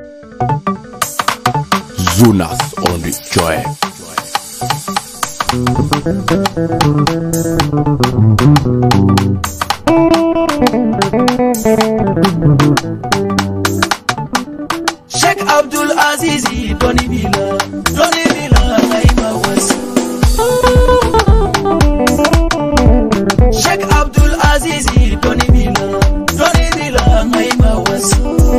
Jonas on the track. Sheikh Abdul Aziz Doni Bila Naima was Sheikh Abdul Aziz Doni Bila Naima was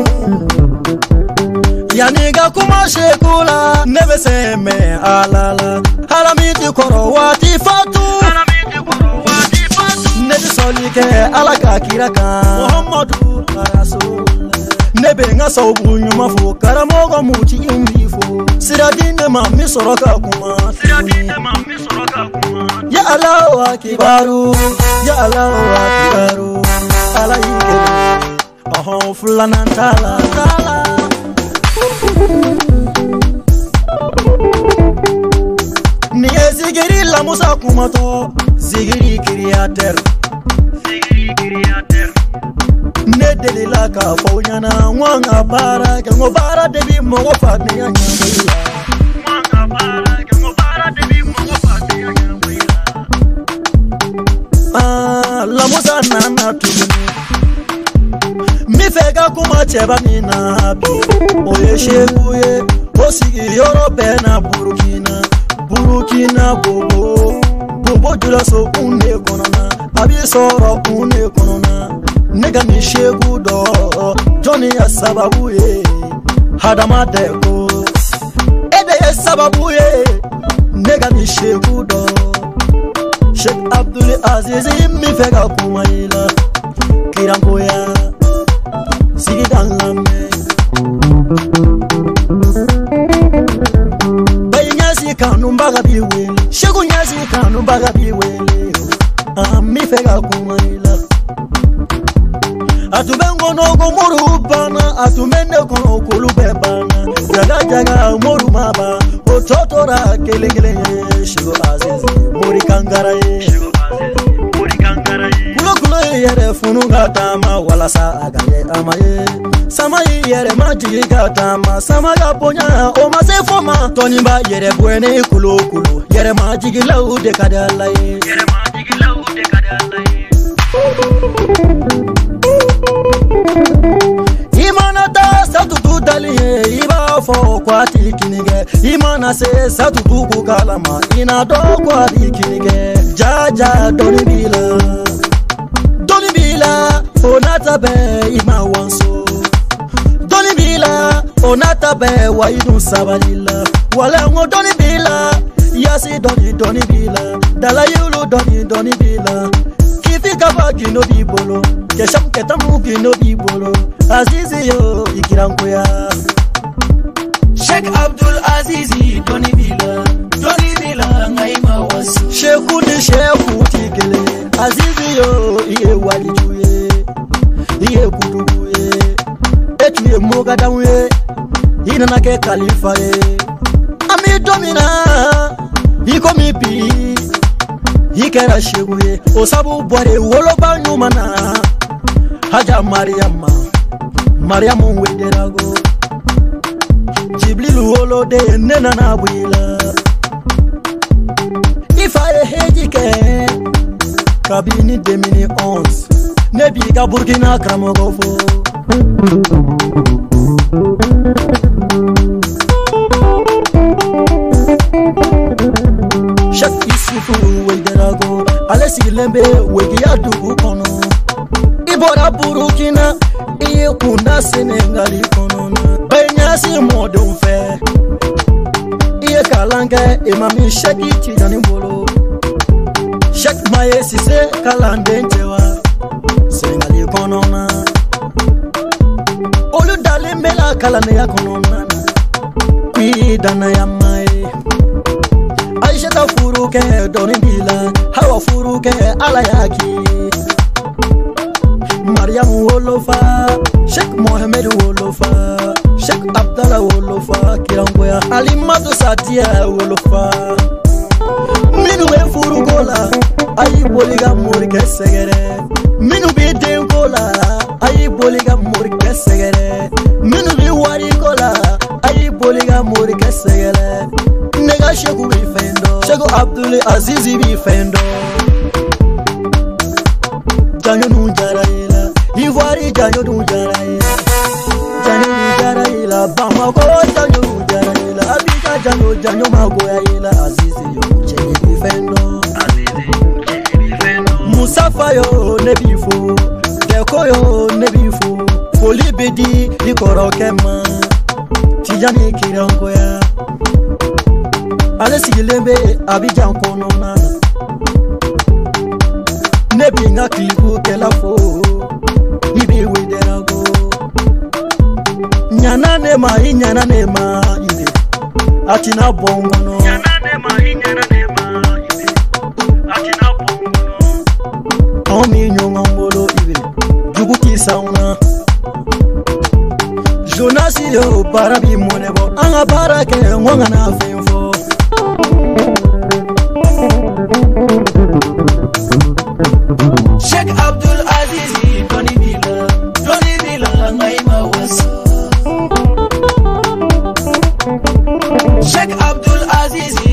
Yaniga kuma shekula nebe seme alala haramiti korowati fatu nebe solike alaka kiraka Muhammadu Rasul nebe nga saubu nyuma fo karamogo muti imifo siradine mami soroka kuma ya Allahu akibaru alayike oho fulana tala ni zigiri la musa kumato zigiri creator ne delila ka fonyana wanga para ke ngobara debi mogo fatni nya wanga para ke ngobara debi mogo fatni nya la musa nana tuni mi fega kuma cheba mina bi oye sheguye osigi Europe na Burkina bobo jula so une konona abi soro une konona nega mi shegu do Johnny ya sababu ye hadama deko ede ya sababu ye nega mi shegu do Sheikh Abdul Aziz mi fega kuma ila kirango ya sigi danlame kanumbaga biwele shegu nyazi kanumbaga biwele mi fega kumaila atubengo nogo moru bana atumende kono kulube bana jaga moru maba ototora kelengele Sheikh Aziz mori kangara kulo yere funu gatama wala sa agaye amaye sama yere majigi gatama sama ga ponya o ma se foma tonimba yere buene kulo yere majigi laude kadalaye imana ta satutu daliye iba fo kwati kinige imana se satutu kukalama ina do kwati kinige jaja Doni Bila onata be ima wanso Doni Bila onata be waidu sabalila wala ngo Doni Bila yasi Doni Bila dala yulu Doni Bila kifika baki no bibolo kesham ketamu kino bibolo Azizi yo ikirankuya Sheikh Abdul Aziz Doni Bila ngaima wasu Sheikhu ni Sheikhu tikele Azizi yo iye walijuye iye kuduye etuye mogadawe ina nake khalifa ami domina iko mipi ikera sheguye osabu bore wolo banyumana haja Mariam wederago Jibril wolo de nena na bwila ifaye hejike kabini 2011 nebi ga Burkina kramogo fo Sheikh Isufu wederago alesi lembe wegi adugu kono ibora Burkina iye kuna Senegali kono benyasi modon fe iye kalange imami Sheikh Tidjani Mbolo Sheikh Maye Sise kalande njewa Senegali konona olu dale mela kalane ya konona kwi dana ya Maye Aisha ta furuke Doni Bila Hawa furuke ala yaki Mariam wolofa Sheikh Mohamed wolofa Sheikh Abdallah wolofa kirangoya Alimatu Satia wolofa Minu be furugola ayi boliga morike segere Minu be dengola ayi boliga morike segere Minu be wari gola ya mori kesegele nega Sheikh bi fendo Sheikh Abdul Aziz bi fendo janyo nu jaraila Ivoire janyo nu jaraila janyo nu jaraila Bamako janyo nu jaraila Abidjan janyo magoya ila Aziz yo Sheikh bi fendo Musafa yo nebifo Deko yo nebifo Foli bedi ikoro kema Tijani kirango ya Ale sigilembe Abidjan konona Nebi nga kliku kelafo Ibi wederago Nyana nema ibe Atina bongono Nyana nema ibe Atina bongono Omi nyongambolo ibe Juguti sauna Jonas yo barabi monebo Anga barake ngonga na fenfo Sheikh Abdul Aziz Doni Bila Ngaima waso Sheikh Abdul Aziz